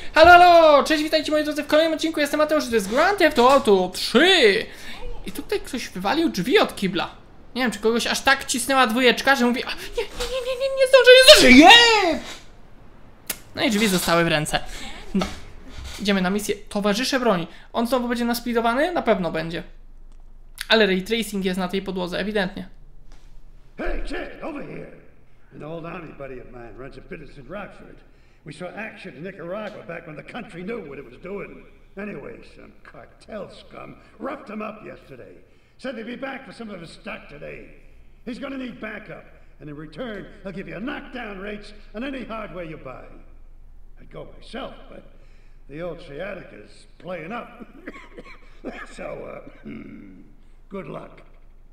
Halo, halo! Cześć, witajcie moi drodzy w kolejnym odcinku. Jestem Mateusz, to jest Grand Theft Auto 3. I tutaj ktoś wywalił drzwi od kibla. Nie wiem, czy kogoś aż tak cisnęła dwójeczka, że mówi: nie zdążę, nie! No i drzwi zostały w ręce. No. Idziemy na misję Towarzysze Broni. On znowu będzie naspidowany? Na pewno będzie. Ale ray tracing jest na tej podłodze, ewidentnie. Hey, Jed, over here. An old army buddy of mine runs a business in Rockford. We saw action in Nicaragua back when the country knew what it was doing. Anyway, some cartel scum roughed him up yesterday. Said they'd be back for some of his stock today. He's gonna need backup, and in return, he'll give you knockdown rates on any hardware you buy. I'd go myself, but the old sciatica's playing up. So, good luck.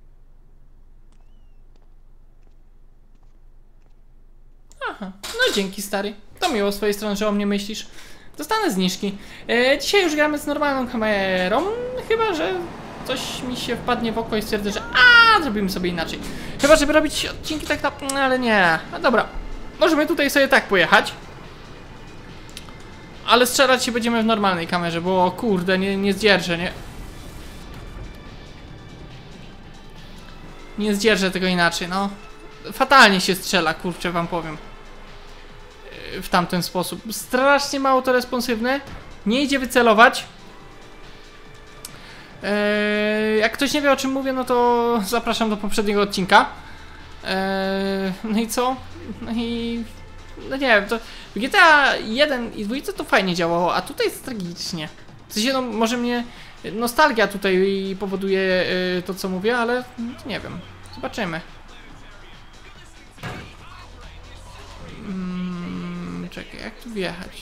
Aha, no dzięki stary. To miło z twojej strony, że o mnie myślisz. Dostanę zniżki. Dzisiaj już gramy z normalną kamerą. Chyba że coś mi się wpadnie w oko i stwierdzę, że zrobimy sobie inaczej. Chyba żeby robić odcinki tak na... ale nie. No dobra. Możemy tutaj sobie tak pojechać. Ale strzelać się będziemy w normalnej kamerze, bo kurde, nie zdzierżę, nie? Nie zdzierżę tego inaczej, no. Fatalnie się strzela, kurczę wam powiem. W tamten sposób. Strasznie mało to responsywne. Nie idzie wycelować. Jak ktoś nie wie, o czym mówię, no to zapraszam do poprzedniego odcinka. No i co? No i... no nie wiem, to w GTA 1 i 2 to fajnie działało, a tutaj jest tragicznie. W sensie, no może mnie nostalgia tutaj powoduje to, co mówię, ale nie wiem. Zobaczymy. Czekaj, jak tu wjechać?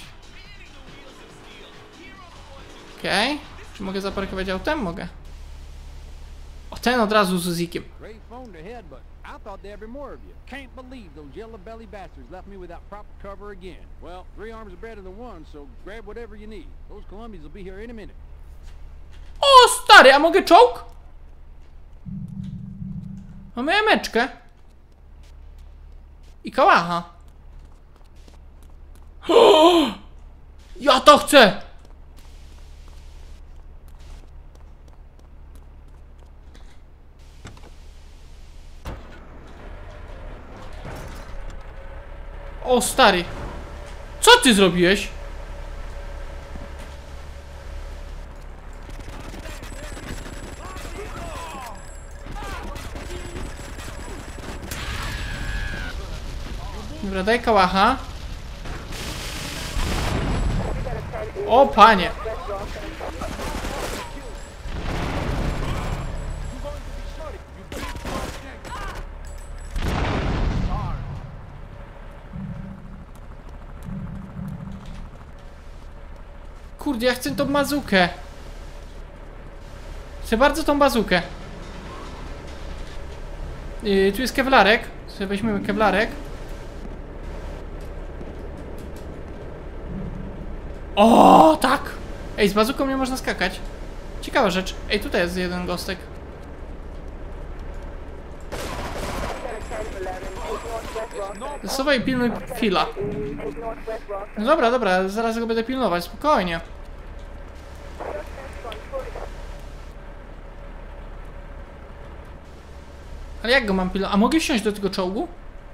Okej. Czy mogę zaparkować autem? Mogę. O, ten od razu z Uzikiem. I thought there'd be more of you. Can't believe those yellow belly bastards left me without proper cover again. Well, 3 arms are better than 1, so grab whatever you need. Those Colombians will be here in a minute. O, stary, a mogę czołg? Mamy emeczkę. I kałacha. O! Ja to chcę! O, stary. Co ty zrobiłeś? Dobra, daj kałacha. O, panie. Kurde, ja chcę tą bazukę. Chcę bardzo tą bazukę. Tu jest kewlarek. Sobie weźmiemy kewlarek. O, tak! Ej, z bazuką nie można skakać. Ciekawa rzecz. Ej, tutaj jest jeden gostek. Zasuwaj i pilnuj chwila. No dobra, dobra, zaraz go będę pilnować, spokojnie. Ale jak go mam pilnować? A mogę wsiąść do tego czołgu?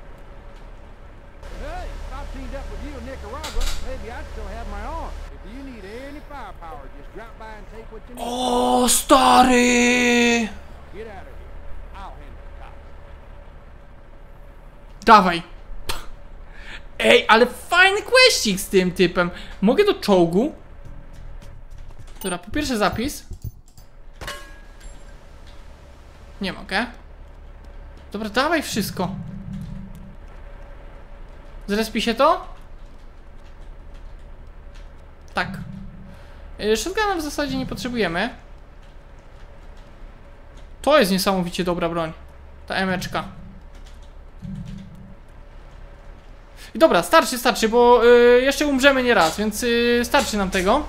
O, stary! Dawaj! Ej, ale fajny questik z tym typem. Mogę do czołgu? Dobra, po pierwsze zapis. Nie mogę. Dobra, dawaj wszystko. Zrespi się to? Tak. Shotguna w zasadzie nie potrzebujemy. To jest niesamowicie dobra broń. Ta emeczka. I dobra, starczy, bo jeszcze umrzemy nie raz, więc starczy nam tego.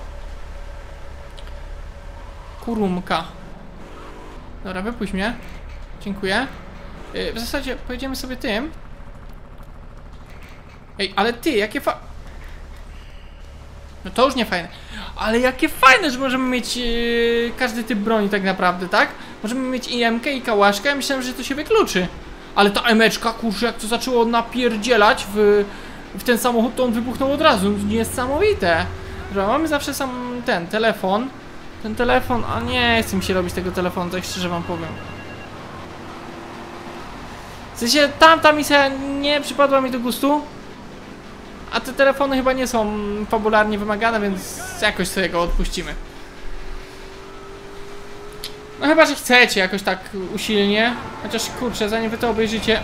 Kurumka. Dobra, wypuść mnie. Dziękuję. W zasadzie pojedziemy sobie tym. Ej, ale ty, jakie No to już nie fajne. Ale jakie fajne, że możemy mieć każdy typ broni tak naprawdę, tak? Możemy mieć i MK i kałaszkę, ja myślałem, że to się wykluczy. Ale ta emeczka, kurczę, jak to zaczęło napierdzielać w ten samochód, to on wybuchnął od razu. Niesamowite. Że mamy zawsze sam ten telefon. Ten telefon, a nie chce mi się robić tego telefonu, tak szczerze wam powiem. W sensie tamta misja nie przypadła mi do gustu. A te telefony chyba nie są fabularnie wymagane, więc jakoś sobie go odpuścimy. No chyba, że chcecie jakoś tak usilnie. Chociaż kurczę, zanim wy to obejrzycie,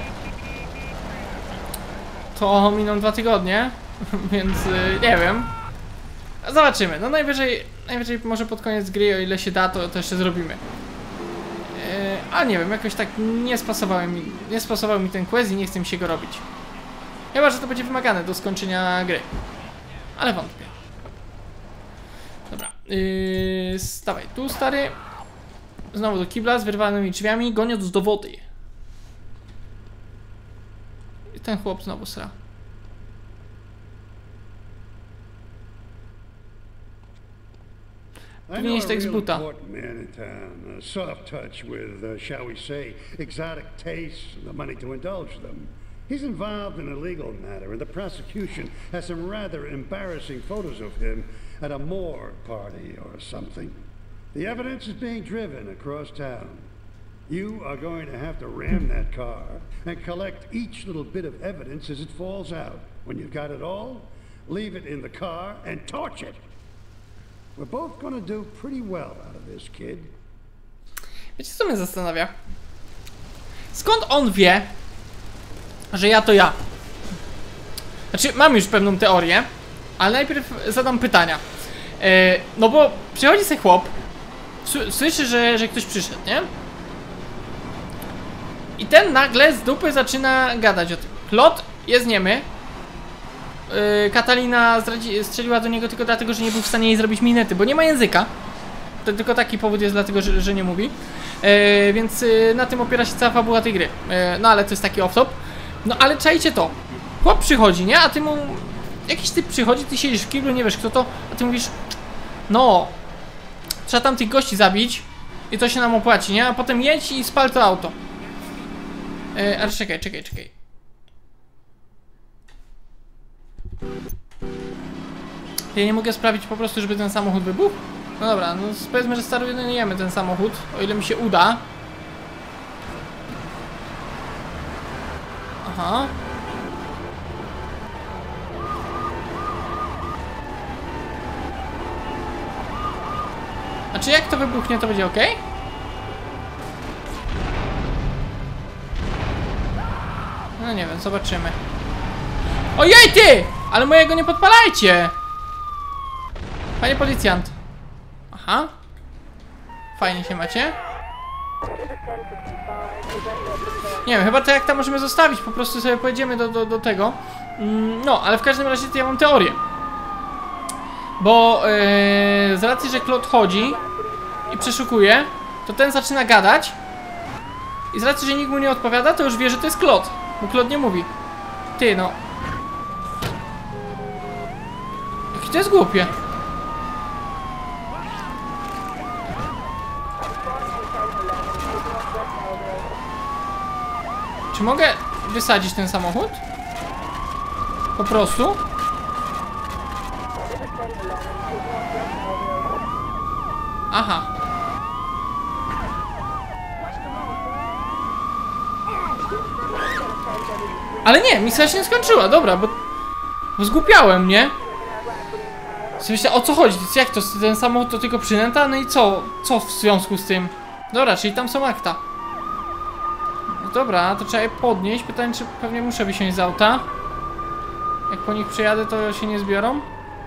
to miną 2 tygodnie. Więc nie wiem. Zobaczymy. No najwyżej może pod koniec gry, o ile się da, to jeszcze zrobimy. Ale nie wiem, jakoś tak nie spasował mi ten quest i nie chce mi się go robić. Chyba, że to będzie wymagane do skończenia gry. Ale wątpię. Dobra. Stawaj tu, stary. Znowu do kibla z wyrwanymi drzwiami, goniąc do wody. I ten chłop znowu sra. Powinieneś tak z buta. Soft touch with, shall we say, exotic tastes and the money to indulge them. He's involved in a legal matter, and the prosecution has some rather embarrassing photos of him at a morgue party or something. The evidence is being driven across town. You are going to have to ram that car and collect each little bit of evidence as it falls out. When you've got it all, leave it in the car and torch it. We're both going to do pretty well out of this, kid. Wiecie, co mnie zastanawia? Skąd on wie, że ja to ja? Znaczy, mam już pewną teorię, ale najpierw zadam pytania. No bo przychodzi sobie chłop, słyszy, że ktoś przyszedł, nie? I ten nagle z dupy zaczyna gadać o tym. Klot jest niemy. Katalina strzeliła do niego tylko dlatego, że nie był w stanie jej zrobić minety, bo nie ma języka. To tylko taki powód jest dlatego, że nie mówi. Więc na tym opiera się cała fabuła tej gry. No ale to jest taki off-top. No ale czajcie to. Chłop przychodzi, nie? A ty mu... Jakiś typ przychodzi, ty siedzisz w kiblu, nie wiesz kto to, a ty mówisz... No... Trzeba tam tych gości zabić i to się nam opłaci, nie? A potem jedź i spal to auto. Ale czekaj. Ja nie mogę sprawić po prostu, żeby ten samochód wybuchł? No dobra, no powiedzmy, że starujemy ten samochód, o ile mi się uda. Aha. A czy jak to wybuchnie, to będzie ok? No nie wiem, zobaczymy. Ojej ty! Ale mojego nie podpalajcie! Panie policjant. Aha. Fajnie się macie. Nie wiem, chyba to jak tam możemy zostawić. Po prostu sobie pojedziemy do tego. No, ale w każdym razie to ja mam teorię. Bo z racji, że Klot chodzi i przeszukuje, to ten zaczyna gadać. I z racji, że nikt mu nie odpowiada, to już wie, że to jest Klot. Bo Klot nie mówi. Ty no. Jakie to jest głupie. Czy mogę wysadzić ten samochód? Po prostu? Aha. Ale nie, misja się nie skończyła, dobra, bo zgłupiałem, nie? Myślę, o co chodzi? Jak to? Ten samochód to tylko przynęta? No i co? Co w związku z tym? Dobra, czyli tam są akta. No dobra, to trzeba je podnieść. Pytanie, czy pewnie muszę wysiąść z auta. Jak po nich przyjadę, to się nie zbiorą?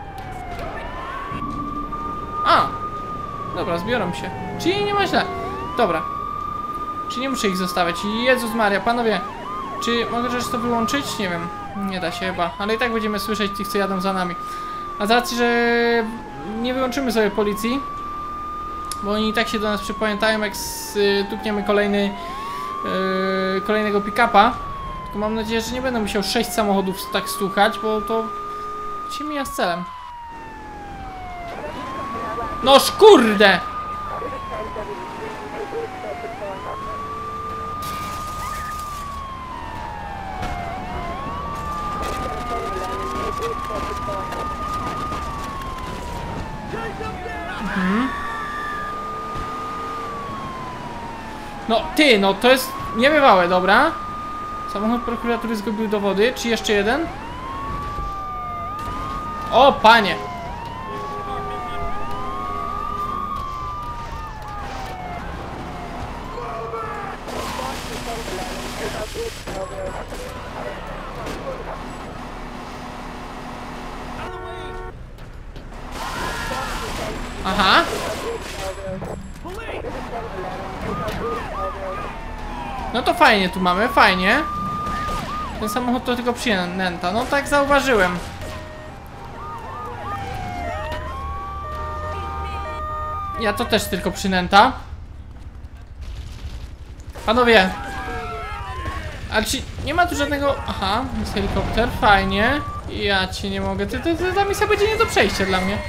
A! Dobra, zbiorą się. Czyli nie ma źle. Dobra. Czy nie muszę ich zostawiać? Jezus Maria, panowie. Czy mogę rzecz to wyłączyć? Nie wiem. Nie da się chyba. Ale i tak będziemy słyszeć tych, co jadą za nami. A z racji, że nie wyłączymy sobie policji, bo oni i tak się do nas przypamiętają, jak stukniemy kolejnego pick-upa. Tylko mam nadzieję, że nie będę musiał 6 samochodów tak słuchać, bo to się mija z celem. Noż kurde! No ty, no to jest niebywałe, dobra. Samochód prokuratury zgubił dowody. Czy jeszcze jeden? O, panie! Aha. No to fajnie tu mamy, fajnie. Ten samochód to tylko przynęta, no tak zauważyłem. Ja to też tylko przynęta. Panowie. Ale czy nie ma tu żadnego... Aha, jest helikopter, fajnie. Ja cię nie mogę, ta misja będzie nie do przejścia dla mnie.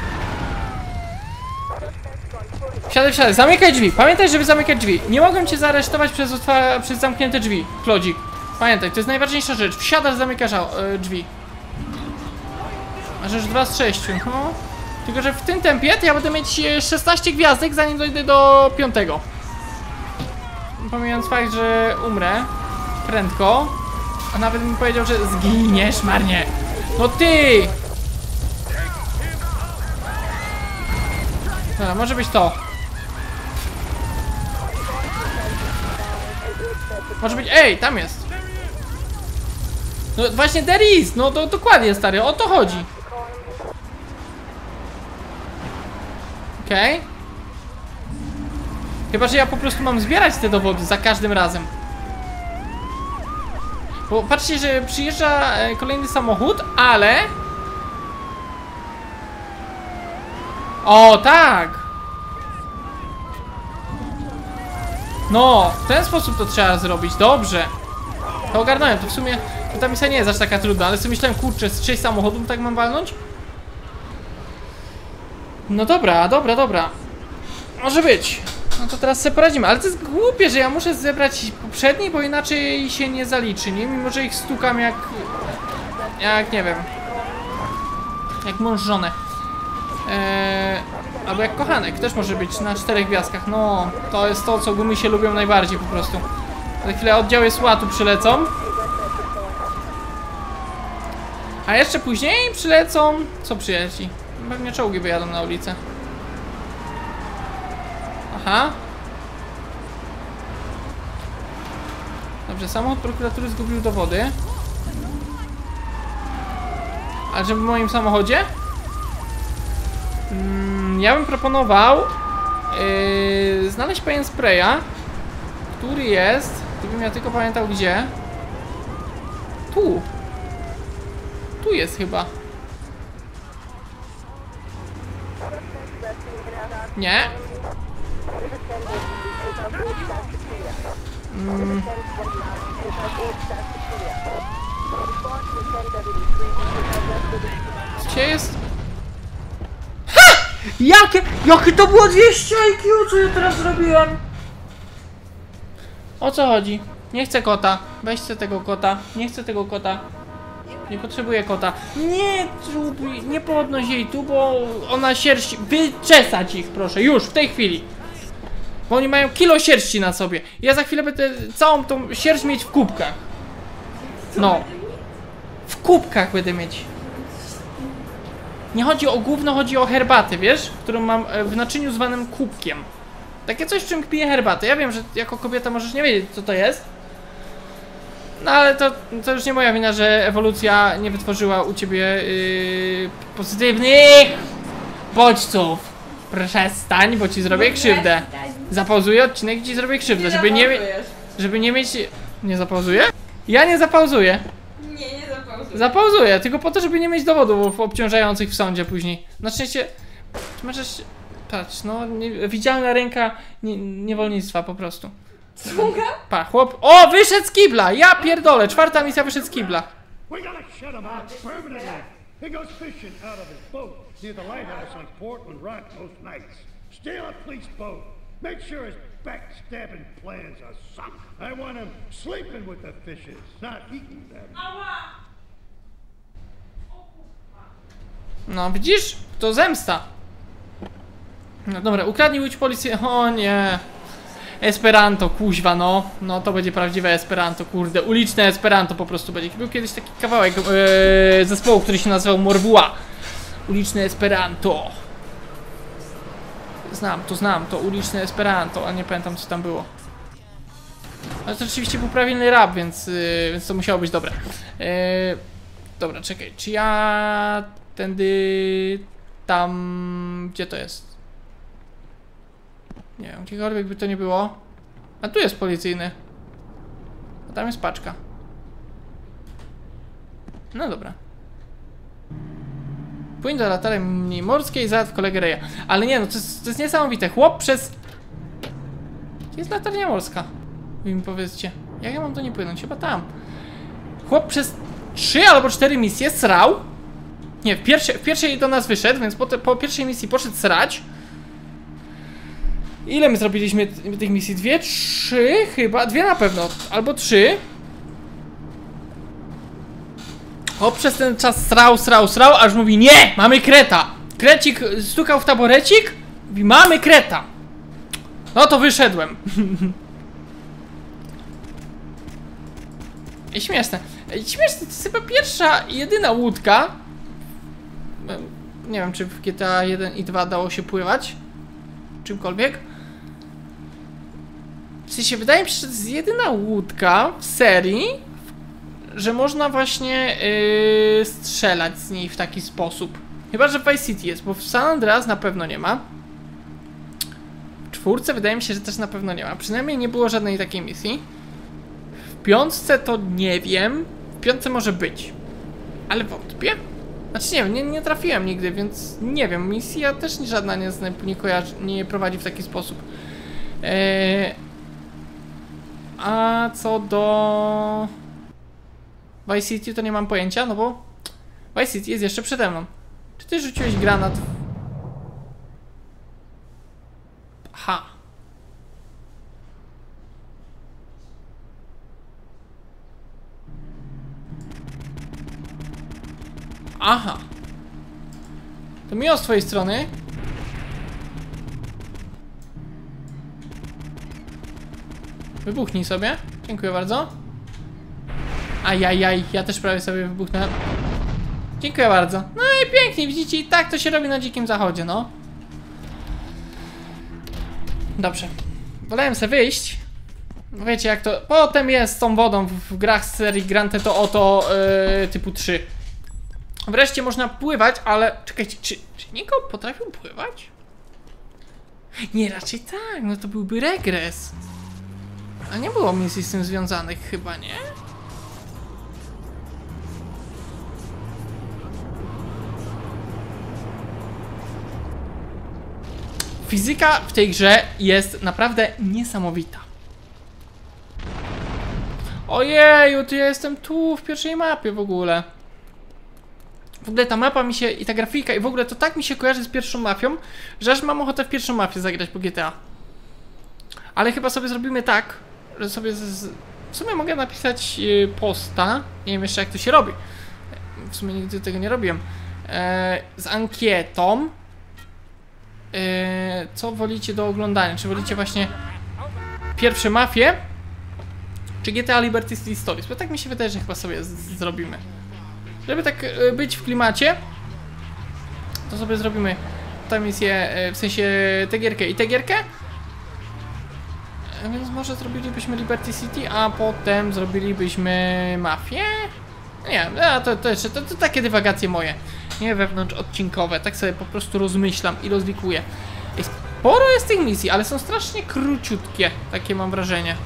Wsiadaj, zamykaj drzwi. Pamiętaj, żeby zamykać drzwi. Nie mogłem cię zaaresztować przez zamknięte drzwi, Klodzik. Pamiętaj, to jest najważniejsza rzecz. Wsiadasz, zamykasz drzwi. A rzecz 2 z 6. No. Tylko, że w tym tempie to ja będę mieć 16 gwiazdek, zanim dojdę do 5. Pomijając fakt, że umrę prędko. A nawet mi powiedział, że zginiesz marnie. No ty! Dobra, może być to. Może być... Ej, tam jest. No właśnie there is. No to dokładnie, stary, o to chodzi. Okej. Chyba, że ja po prostu mam zbierać te dowody za każdym razem. Bo patrzcie, że przyjeżdża kolejny samochód, ale... O, tak! No, w ten sposób to trzeba zrobić, dobrze. To ogarnąłem, to w sumie ta misja nie jest aż taka trudna, ale sobie myślałem, kurczę, z 6 samochodów tak mam walnąć? No dobra, dobra. Może być. No to teraz sobie poradzimy, ale to jest głupie, że ja muszę zebrać poprzedni, bo inaczej się nie zaliczy, nie? Mimo, że ich stukam jak nie wiem. Jak mąż żonę. Albo jak kochanek, też może być na 4 gwiazdkach. No, to jest to, co gumy się lubią najbardziej po prostu. Za chwilę oddziały SWAT-u przylecą. A jeszcze później przylecą... Co przyleci? Pewnie czołgi wyjadą na ulicę. Aha. Dobrze, samochód prokuratury zgubił dowody. Ale żeby w moim samochodzie? Ja bym proponował znaleźć pewien spraya, który jest, gdybym ja tylko pamiętał gdzie. Tu jest chyba. Nie? Gdzie jest? Jakie to było 200 IQ, co ja teraz zrobiłem? O co chodzi? Nie chcę kota. Weźcie tego kota. Nie chcę tego kota. Nie potrzebuję kota. Nie, nie podnoś jej tu, bo ona sierści... Wyczesać ich, proszę, już, w tej chwili. Bo oni mają kilo sierści na sobie. Ja za chwilę będę całą tą sierść mieć w kubkach. No. W kubkach będę mieć. Nie chodzi o gówno, chodzi o herbatę, wiesz? Którą mam w naczyniu zwanym kubkiem. Takie coś, w czym piję herbatę. Ja wiem, że jako kobieta możesz nie wiedzieć, co to jest. No ale to już nie moja wina, że ewolucja nie wytworzyła u ciebie pozytywnych bodźców. Przestań, bo ci zrobię krzywdę. Zapauzuję odcinek i ci zrobię krzywdę, żeby nie mieć... Nie zapauzuję? Ja nie zapauzuję. Nie zapauzuję. Zapauzuję, tylko po to, żeby nie mieć dowodów obciążających w sądzie później. Na szczęście... Możesz... Patrz, no... widzialna ręka niewolnictwa po prostu. Sługa? Pa, chłop... O, wyszedł z kibla! Ja pierdolę, 4. misja wyszedł z kibla. We gotta shut him out permanently. He goes fishing out of his boat. near the lighthouse on Portland Rock most nights. Steal a police boat. Make sure his backstabbing plans are sunk. I want him sleeping with the fishes, not eating them. No widzisz? To zemsta. No dobra, ukradnij łódź policji. O nie. Esperanto, kuźwa, no. No to będzie prawdziwe Esperanto, kurde. Uliczne Esperanto po prostu będzie. Był kiedyś taki kawałek zespołu, który się nazywał Morwua. Uliczne Esperanto. Znam to uliczne Esperanto, a nie pamiętam co tam było. Ale to oczywiście był prawilny rap, więc to musiało być dobre. Dobra, czekaj, czy ja tędy tam... Gdzie to jest? Nie wiem, gdziekolwiek by to nie było. A tu jest policyjny. A tam jest paczka. No dobra. Płyń do latarni morskiej, załatw kolegę Reja. Ale nie, no to jest niesamowite. Chłop przez... Gdzie jest latarnia morska? Wy mi powiedzcie. Jak ja mam do niej płynąć? Chyba tam. Chłop przez 3 albo 4 misje srał. Nie, w pierwszej do nas wyszedł, więc po pierwszej misji poszedł srać. Ile my zrobiliśmy tych misji? 2, 3 chyba? 2 na pewno. Albo 3. O, przez ten czas srał, aż mówi nie! Mamy kreta! Krecik stukał w taborecik. Mówi mamy kreta! No to wyszedłem. I śmieszne. Śmieszne, to jest chyba pierwsza i jedyna łódka. Nie wiem, czy w GTA 1 i 2 dało się pływać. Czymkolwiek. W sensie, wydaje mi się, że to jest jedyna łódka w serii, że można właśnie strzelać z niej w taki sposób. Chyba, że w Vice City jest, bo w San Andreas na pewno nie ma. W 4 wydaje mi się, że też na pewno nie ma. Przynajmniej nie było żadnej takiej misji. W 5 to nie wiem. W 5 może być. Ale wątpię. Znaczy nie wiem, nie trafiłem nigdy, więc nie wiem. Misja też żadna nie prowadzi w taki sposób. A co do... Vice City to nie mam pojęcia, no bo Vice City jest jeszcze przede mną. Czy ty rzuciłeś granat? Aha. Aha. To miło z twojej strony. Wybuchnij sobie. Dziękuję bardzo. Ajajaj, ja też prawie sobie wybuchnąłem. Dziękuję bardzo. No i pięknie, widzicie, i tak to się robi na dzikim zachodzie, no. Dobrze. Wolałem sobie wyjść. Wiecie jak to potem jest z tą wodą w grach z serii Grand Theft Auto typu 3. Wreszcie można pływać, ale... Czekajcie, czy Niko potrafił pływać? Nie, raczej tak, no to byłby regres. A nie było misji z tym związanych chyba, nie? Fizyka w tej grze jest naprawdę niesamowita. Ojeju, to ja jestem tu w pierwszej mapie w ogóle. W ogóle ta mapa mi się i ta grafika i w ogóle to tak mi się kojarzy z pierwszą mafią, że aż mam ochotę w pierwszą mafię zagrać po GTA. Ale chyba sobie zrobimy tak, że sobie w sumie mogę napisać posta. Nie wiem jeszcze jak to się robi. W sumie nigdy tego nie robiłem. Z ankietą. Co wolicie do oglądania? Czy wolicie właśnie pierwsze mafie? Czy GTA Liberty City Stories? Bo tak mi się wydaje, że chyba sobie zrobimy. Żeby tak być w klimacie, to sobie zrobimy tę misję, w sensie tę gierkę i tę gierkę. Więc może zrobilibyśmy Liberty City, a potem zrobilibyśmy mafię? Nie, to takie dywagacje moje. Nie wewnątrzodcinkowe, tak sobie po prostu rozmyślam i rozwikuję. Sporo jest tych misji, ale są strasznie króciutkie, takie mam wrażenie.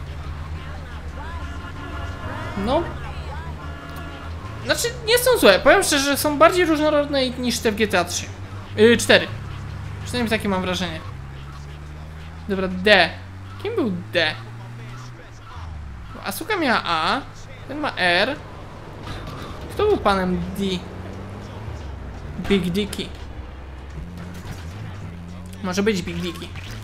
No. Znaczy, nie są złe, powiem szczerze, że są bardziej różnorodne niż te w GTA 3. 4. Przynajmniej takie mam wrażenie. Dobra, D. Kim był D? Asuka miała A, ten ma R. Kto był panem D? Big Dicky. Może być Big Digi.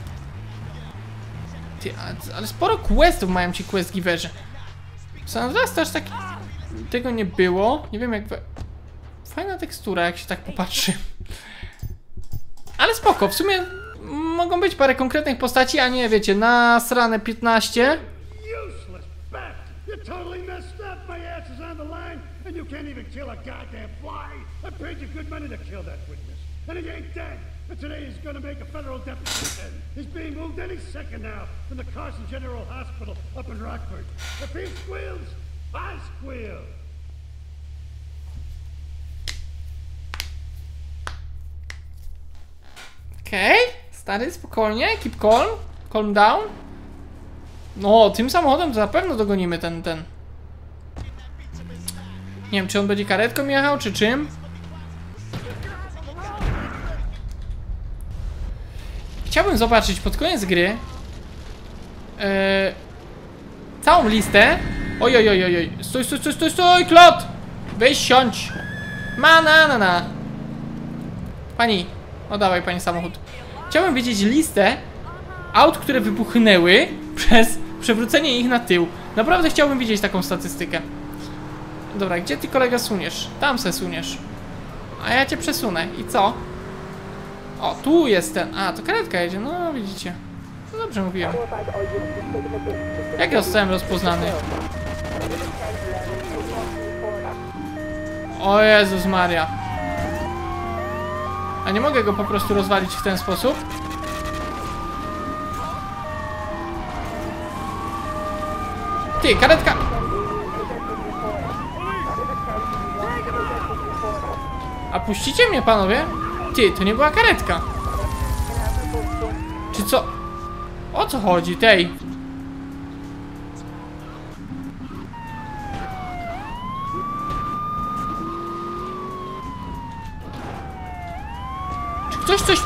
Ty, ale sporo questów mają ci quest giverzy. San Andreas też tak... Tego nie było. Nie wiem jak... Fajna tekstura, jak się tak popatrzy. Ale spoko, w sumie mogą być parę konkretnych postaci, a nie, wiecie, nasrane 15. Useless bat! You totally messed up! My ass is on the line, and you can't even kill a goddamn fly! I paid you good money to kill that witness, and he ain't dead! But today he's gonna make a federal deposition. He's being moved any second now from the Carson General Hospital up in Rockford. If he squeals, I squeal! Okej, stary, spokojnie, keep calm, calm down. No, tym samochodem to na pewno dogonimy ten. Nie wiem, czy on będzie karetką jechał, czy czym. Chciałbym zobaczyć pod koniec gry całą listę. Oj. Stój, Klot! Weź siądź. Na. Pani, oddawaj pani samochód. Chciałbym wiedzieć listę aut, które wybuchnęły przez przewrócenie ich na tył. Naprawdę chciałbym widzieć taką statystykę. Dobra, gdzie ty, kolega, suniesz? Tam se suniesz. A ja cię przesunę. I co? O, tu jest ten. A, to karetka jedzie. No, widzicie. No dobrze mówiłem. Jak ja zostałem rozpoznany? O Jezus Maria. A nie mogę go po prostu rozwalić w ten sposób? Ty, karetka! A puścicie mnie, panowie? Ty, to nie była karetka. Czy co? O co chodzi, tej? Czy ktoś coś...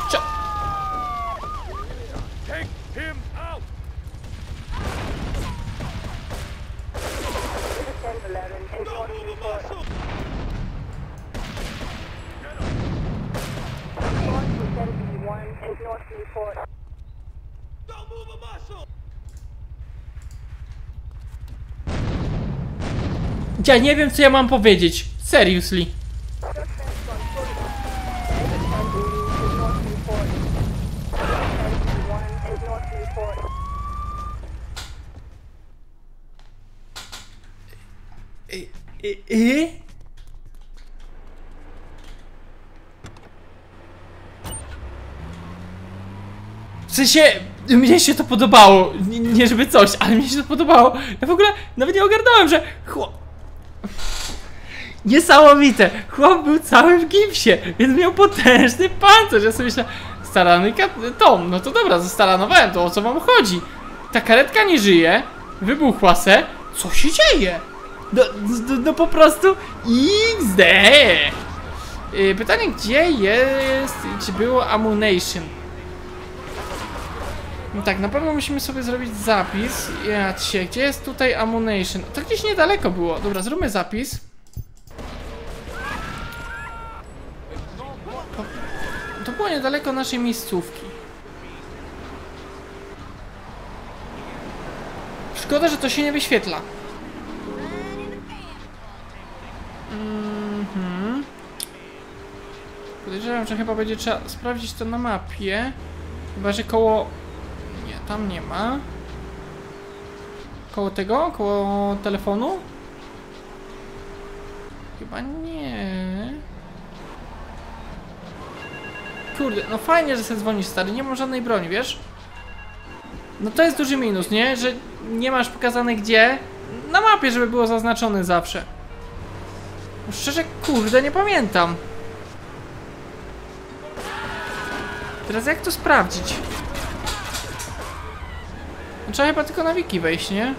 Ja nie wiem, co ja mam powiedzieć. Seriously. W sensie, mnie się to podobało. Nie żeby coś, ale mnie się to podobało. Ja w ogóle nawet nie ogarnąłem, że niesamowite! Chłop był cały w gipsie, więc miał potężny pancerz. Ja sobie myślę, starany Tom, no to dobra, zastaranowałem, to o co wam chodzi? Ta karetka nie żyje, wybuchła se. Co się dzieje? No po prostu XD! Pytanie, gdzie jest, czy było ammunition? No tak, na pewno musimy sobie zrobić zapis. Gdzie jest tutaj ammunition? To gdzieś niedaleko było. Dobra, zróbmy zapis. To było niedaleko naszej miejscówki. Szkoda, że to się nie wyświetla. Podejrzewam, że chyba będzie trzeba sprawdzić to na mapie. Chyba, że koło... Nie, tam nie ma. Koło tego? Koło telefonu? Chyba nie. Kurde, no fajnie, że sobie dzwonisz, stary. Nie mam żadnej broni, wiesz? No to jest duży minus, nie? Że nie masz pokazane gdzie. Na mapie, żeby było zaznaczone zawsze. No szczerze, kurde, nie pamiętam. Teraz jak to sprawdzić? No, trzeba chyba tylko na wiki wejść, nie?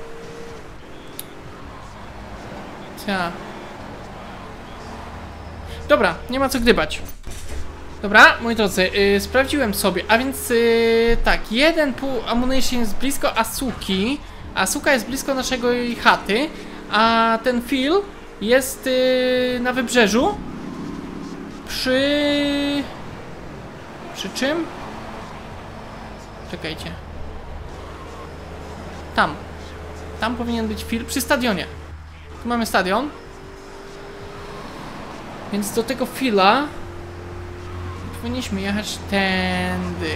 Dobra, nie ma co gdybać. Dobra, moi drodzy, sprawdziłem sobie, a więc tak, 1,5 ammunition jest blisko Asuki. Asuka jest blisko naszego chaty, a ten Phil jest na wybrzeżu. Przy czym? Czekajcie. Tam. Tam powinien być Phil przy stadionie. Tu mamy stadion. Więc do tego Phila powinniśmy jechać tędy.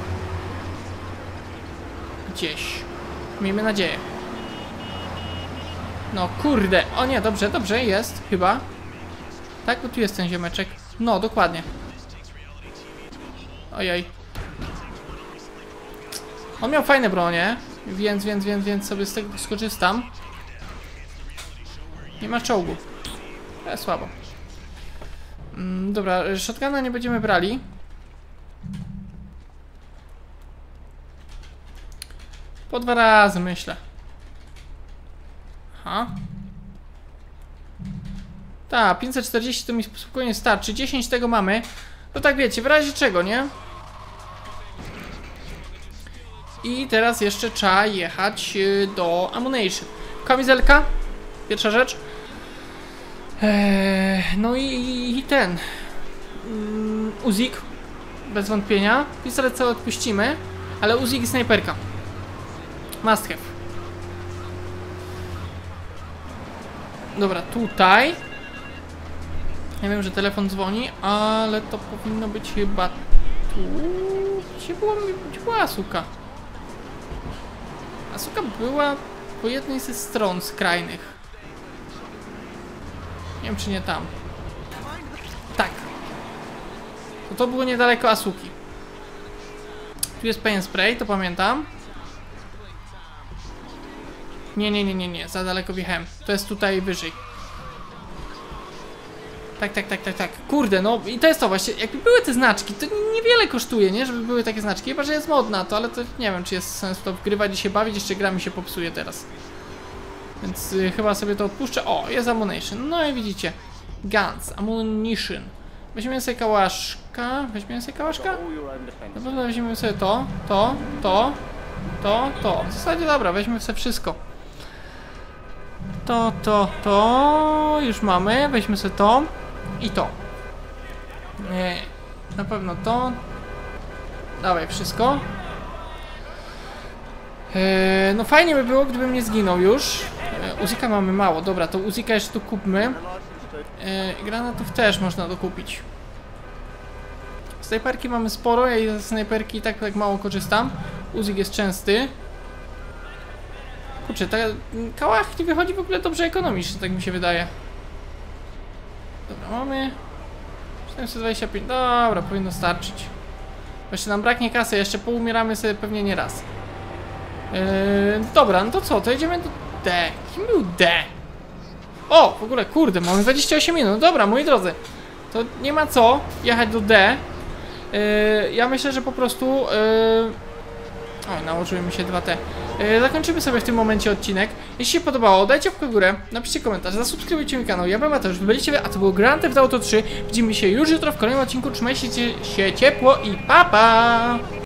Gdzieś. Miejmy nadzieję. No kurde. O nie, dobrze, dobrze, jest chyba. Tak, bo tu jest ten ziomeczek. No, dokładnie. Ojej. On miał fajne bronie, więc sobie z tego skorzystam. Nie ma czołgu. Słabo. Dobra, shotguna nie będziemy brali. Po 2 razy, myślę. Aha. Tak, 540 to mi spokojnie starczy. 10 tego mamy. To tak wiecie, w razie czego, nie? I teraz jeszcze trzeba jechać do Ammunition. Kamizelka. Pierwsza rzecz. No i ten. Uzik. Bez wątpienia. Pistolet cały odpuścimy. Ale Uzik i snajperka. Must have. Dobra, tutaj. Ja wiem, że telefon dzwoni, ale to powinno być chyba tu. Gdzie była Asuka? Asuka była po jednej ze stron skrajnych. Nie wiem, czy nie tam. Tak. To było niedaleko Asuki. Tu jest paint spray, to pamiętam. Nie, za daleko wjechałem. To jest tutaj wyżej. Tak. Kurde, no i to jest to właśnie. Jakby były te znaczki, to niewiele kosztuje, nie? Żeby były takie znaczki. Chyba, że jest modna to, ale to nie wiem, czy jest sens to wgrywać i się bawić. Jeszcze gra mi się popsuje teraz. Więc chyba sobie to odpuszczę. O, jest ammunition. No i widzicie. Guns, ammunition. Weźmiemy sobie kałaszka. Na pewno weźmiemy sobie to. W zasadzie dobra, weźmy sobie wszystko. To. Już mamy. Weźmy sobie to. I to. Nie. Na pewno to. Dawaj wszystko. No fajnie by było, gdybym nie zginął już. Uzika mamy mało. Dobra, to Uzika jeszcze tu kupmy. Granatów też można dokupić. Snajperki mamy sporo. Ja ze snajperki tak mało korzystam. Uzik jest częsty. Kurczę, ta kałach nie wychodzi w ogóle dobrze ekonomicznie, tak mi się wydaje. Dobra, mamy 725, dobra, powinno starczyć. Jeszcze nam braknie kasy, jeszcze poumieramy sobie pewnie nie raz. Dobra, no to co, to jedziemy do D. Kim był D? O, w ogóle, kurde, mamy 28 minut, dobra, moi drodzy. To nie ma co jechać do D. Ja myślę, że po prostu... O, nałożyły mi się 2T. Zakończymy sobie w tym momencie odcinek. Jeśli się podobało, dajcie łapkę w górę, napiszcie komentarz, zasubskrybujcie mój kanał. Ja byłem Mateusz, wy byliście, a to był Grand Theft Auto 3. Widzimy się już jutro w kolejnym odcinku. Trzymajcie się ciepło i pa pa!